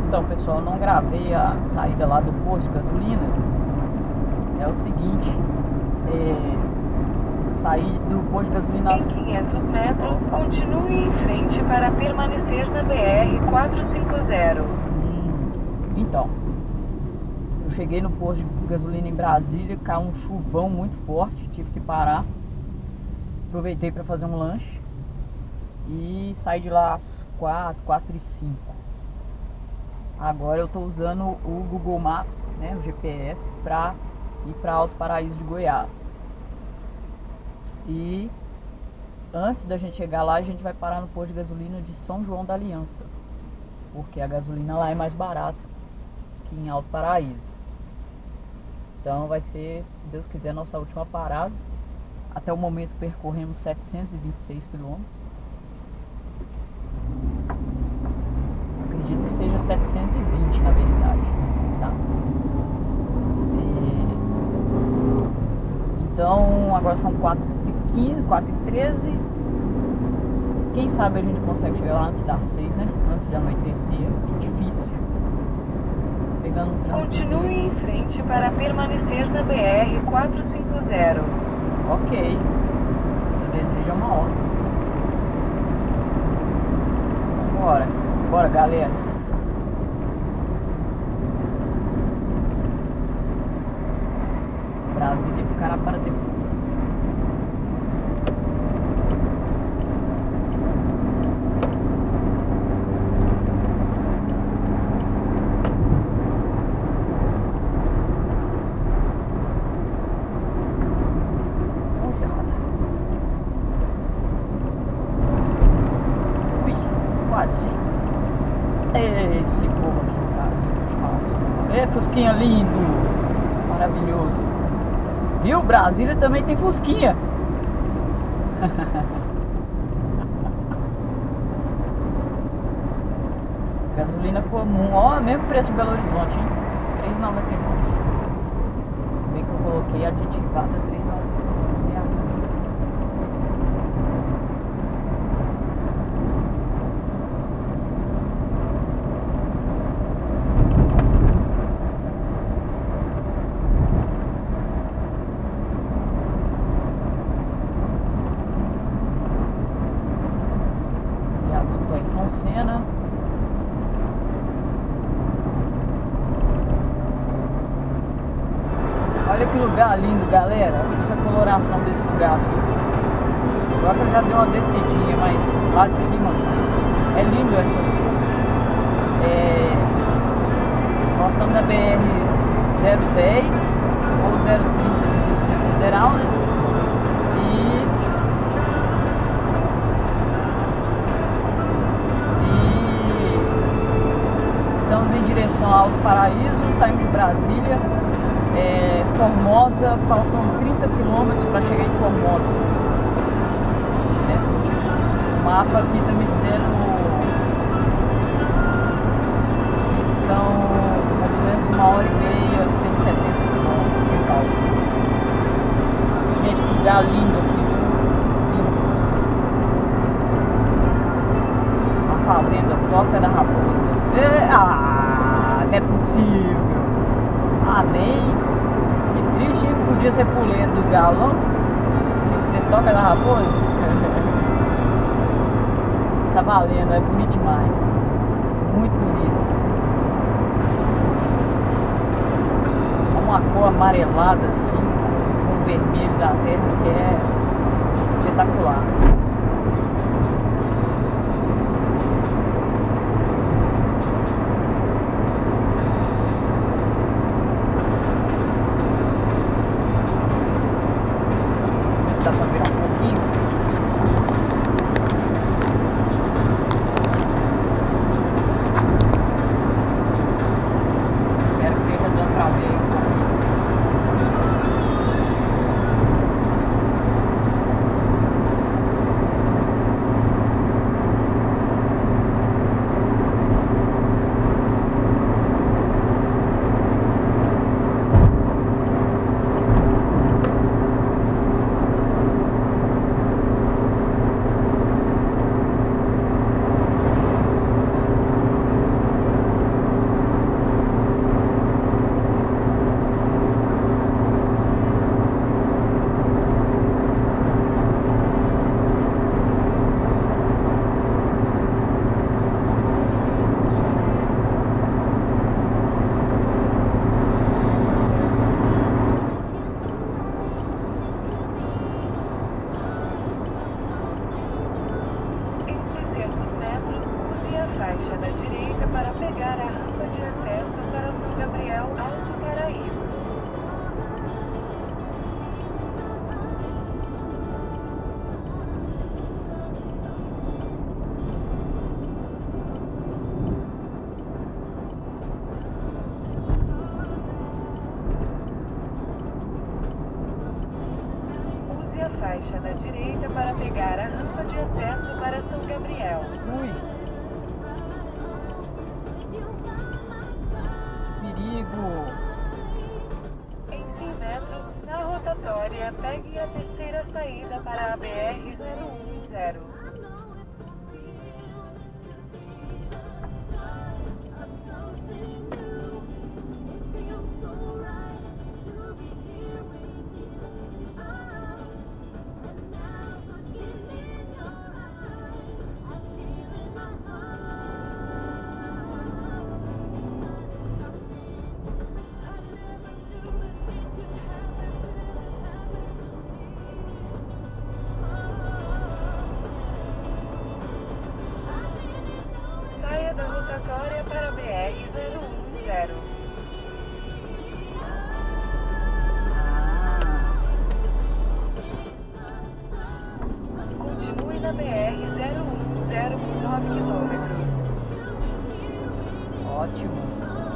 Então, pessoal, eu não gravei a saída lá do posto de gasolina. É o seguinte, eu saí do posto de gasolina Em 500 metros, continue em frente para permanecer na BR-450. Então, eu cheguei no posto de gasolina em Brasília, caiu um chuvão muito forte, tive que parar. Aproveitei para fazer um lanche e saí de lá às 4h05. Agora eu estou usando o Google Maps, né, o GPS, para ir para Alto Paraíso de Goiás. E antes da gente chegar lá, a gente vai parar no posto de gasolina de São João da Aliança, porque a gasolina lá é mais barata que em Alto Paraíso. Então vai ser, se Deus quiser, nossa última parada. Até o momento percorremos 726 quilômetros. Acredito que seja 720 na verdade, tá? Então agora são 4h15, 4h13. Quem sabe a gente consegue chegar lá antes das 6, né? Antes de anoitecer. É difícil. Pegando um trânsito. Continue em frente para permanecer na BR-450. Ok. Se deseja uma hora. Bora. Bora, galera. Brasília ficará para depois. Esse povo aqui, cara. É, Fusquinha lindo, maravilhoso. Viu? Brasília também tem Fusquinha. Gasolina comum, ó, mesmo preço de Belo Horizonte, hein? R$3,99. Se bem que eu coloquei aditivada R$3,99. Cena. Olha que lugar lindo, galera. Essa coloração desse lugar assim. Agora que eu já dei uma descidinha, mas lá de cima é lindo essas coisas. Nós estamos na BR-010 ou 030 do Distrito Federal, né? Estamos em direção a Alto Paraíso, saímos de Brasília, Formosa, faltam 30 quilômetros para chegar em Formosa. O mapa aqui está me dizendo que são mais ou menos 1h30, 170 quilômetros de cálculo. Gente, que lugar lindo aqui, lindo. A fazenda Toca da Raposa. Não é possível. Nem. Que triste, hein? Podia ser pulando do galão. Tinha que ser Toca da Raposa. Tá valendo, é bonito demais. Muito bonito. Uma cor amarelada assim, com o vermelho da terra, que é espetacular. Dá pra virar um pouquinho. Espero que esteja dando pra ver um pouquinho. na direita para pegar a rampa de acesso para São Gabriel Alto Paraíso. Use a faixa na direita para pegar a rampa de acesso para São Gabriel. Ui. Perigo. Em 100 metros, na rotatória, pegue a terceira saída para a BR-010. Saia da rotatória para a BR-010. Continue na BR-010 por 9 quilômetros. Ótimo.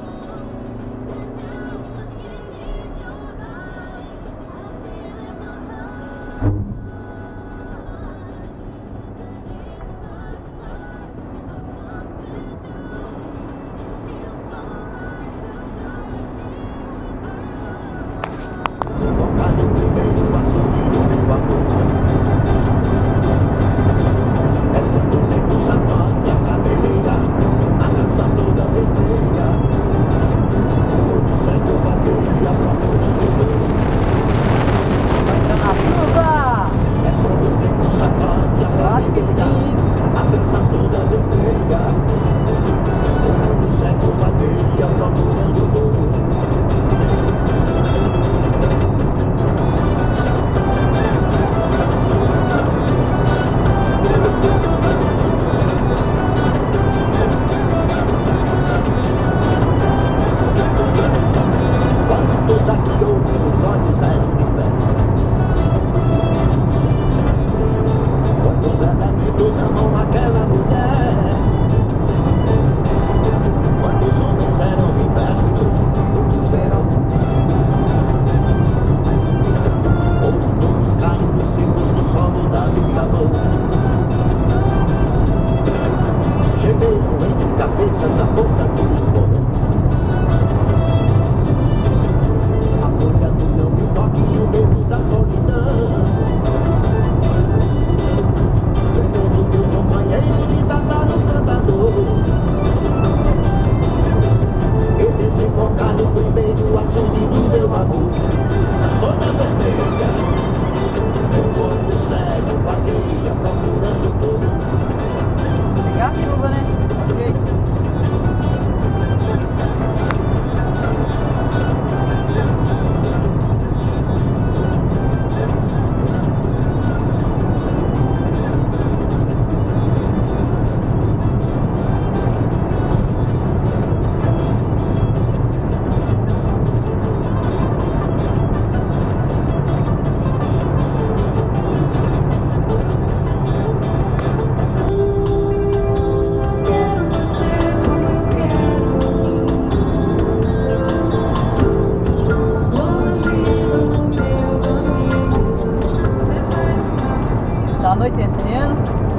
Anoitecendo,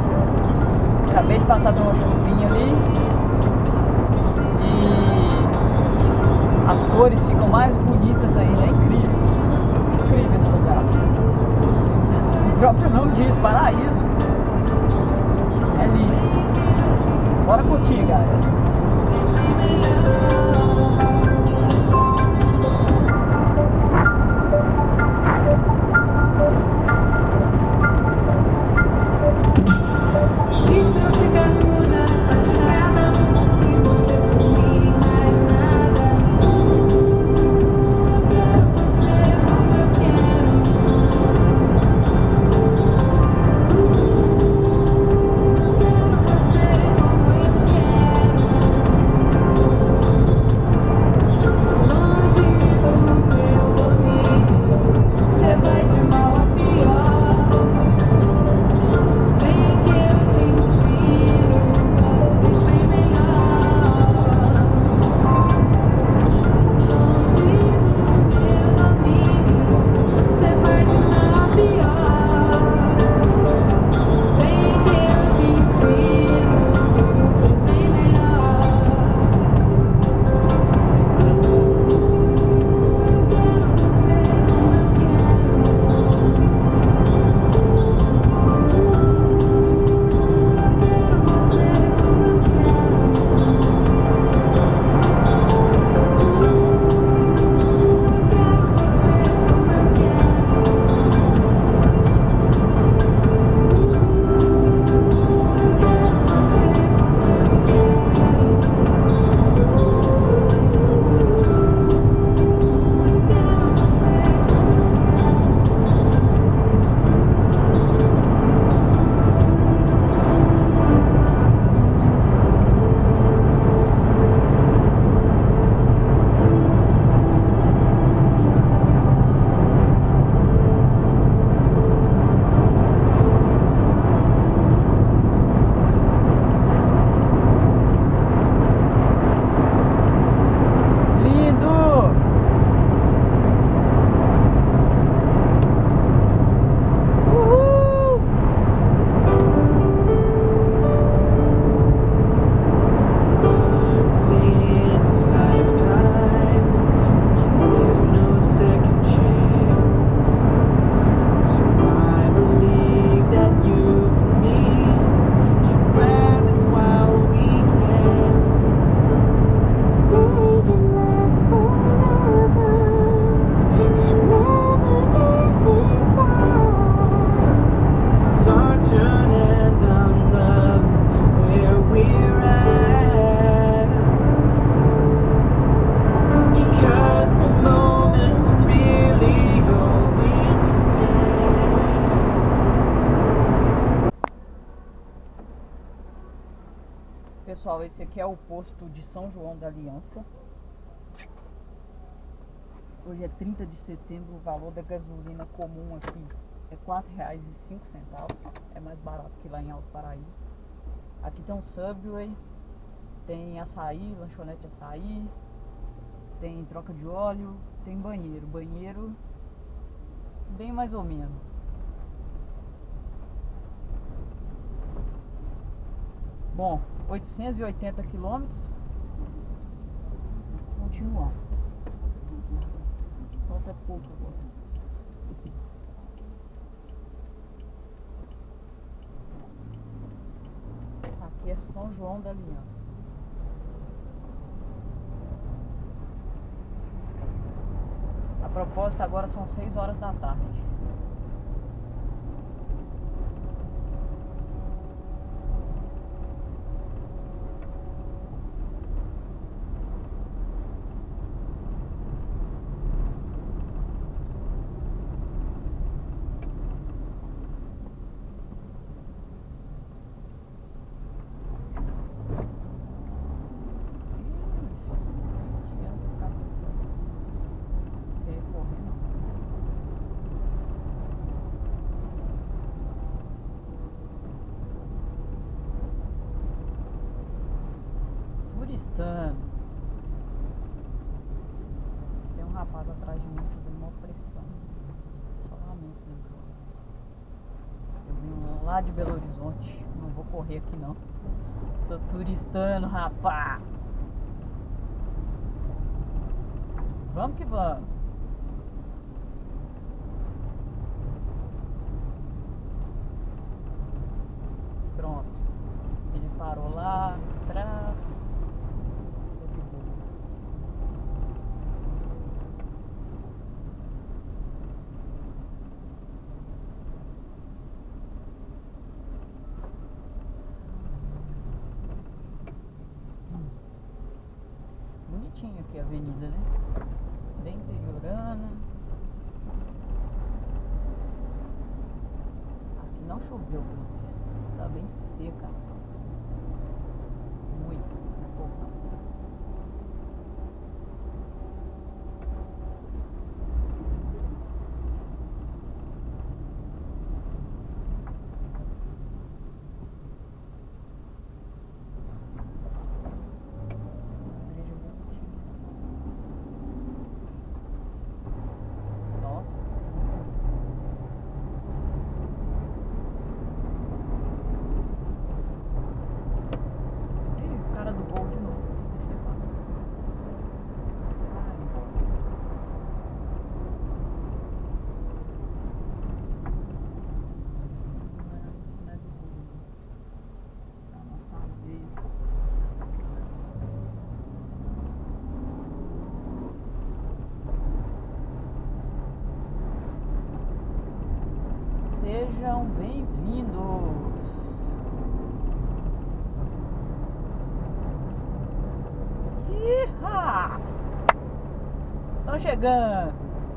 acabei de passar por uma chuvinha ali e as cores ficam mais bonitas ainda, é incrível, incrível esse lugar. O próprio nome diz, paraíso, é lindo, bora curtir, galera. Esse aqui é o posto de São João da Aliança. Hoje é 30 de setembro, o valor da gasolina comum aqui é R$ 4,05. É mais barato que lá em Alto Paraíso. Aqui tem um Subway, tem açaí, lanchonete açaí, tem troca de óleo, tem banheiro. Banheiro bem mais ou menos. Bom, 880 quilômetros. Continuando. Falta pouco agora. Aqui é São João da Aliança. A proposta agora são 6 horas da tarde. Tem um rapaz atrás de mim fazendo uma pressão. Só lamento dentro. Eu vim lá de Belo Horizonte. Não vou correr aqui não. Tô turistando, rapaz. Vamos que vamos. Pronto. Ele parou lá atrás. Bonitinho aqui a avenida, né? Bem interiorana. Aqui não choveu, tá bem seca. Muito pouco. Sejam bem-vindos. Iha! Estão chegando.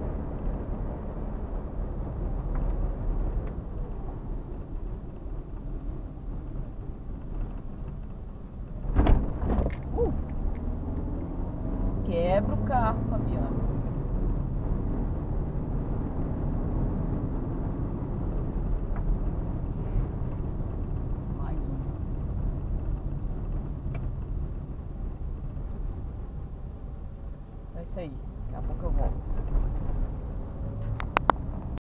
Quebra o carro, Fabiano. É isso aí, daqui a pouco eu volto.